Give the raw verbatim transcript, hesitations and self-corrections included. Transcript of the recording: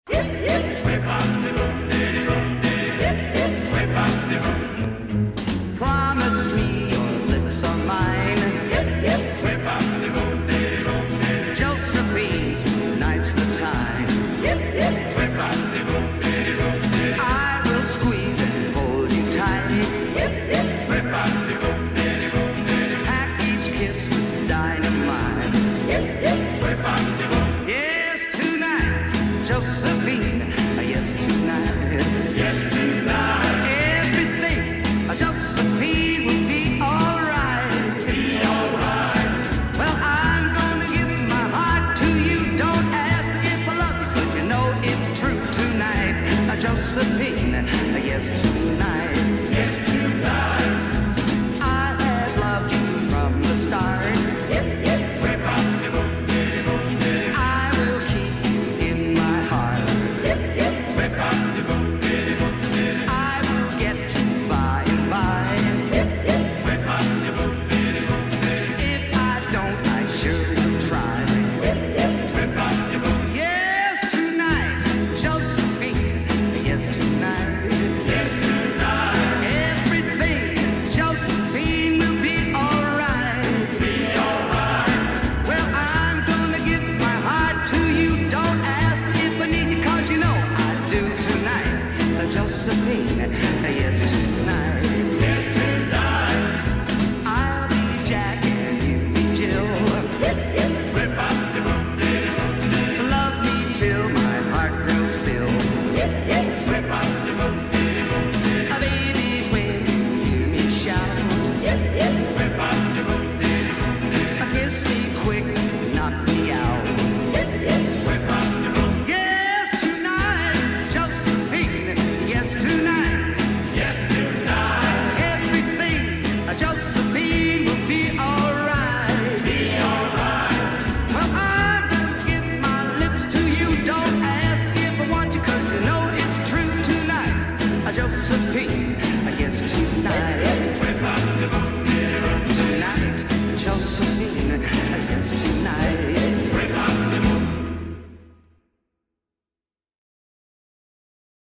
Promise me your lips are mine. Josephine, tonight's the time. I will squeeze and hold you tight. Pack each kiss with dynamite. Yes, tonight, Josephine. Yes, tonight. Yes, tonight. Everything, Josephine, will be alright. Be alright. Well, I'm gonna give my heart to you. Don't ask if I love you, but you know it's true tonight. Josephine, yes, tonight. Yes, tonight. I have loved you from the start. I will keep you in my heart. I will get you by and by. If I don't, I sure will try. Yes, tonight, Josephine. Yes, tonight. Yes, tonight. Everything, Josephine, will be alright. Be alright. Well, I'm gonna give my heart to you. Don't ask if I need you, 'cause you know I do tonight. Josephine, yes, tonight.